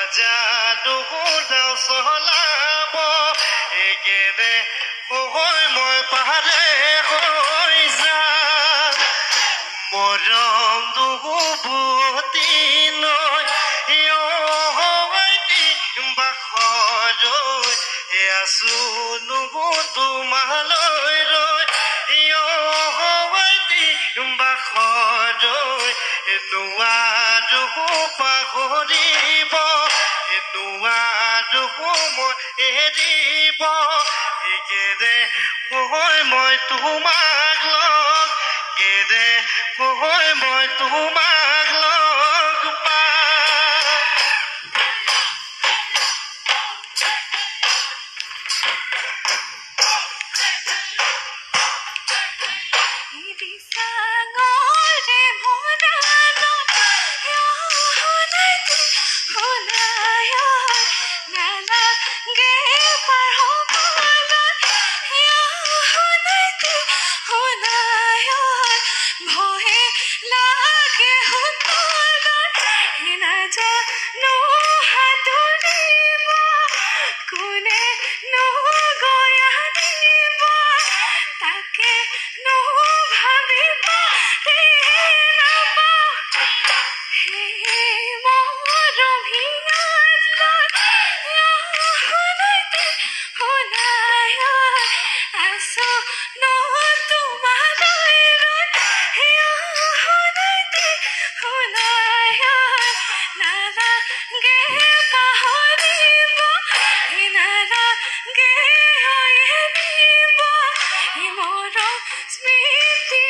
যাদু চলাব একেদে মই পাহাৰে হৈ যাম মৰম দুবুতি লৈ বাখৰৈ আছো নুবু তোমালৈ ৰৈ বাখৰৈ নোৱাৰো পাহৰিব নোৱাৰো মই এৰিব কেৰে মই তোমাক লগ কেৰে মই তোমাক লগ পাম Smith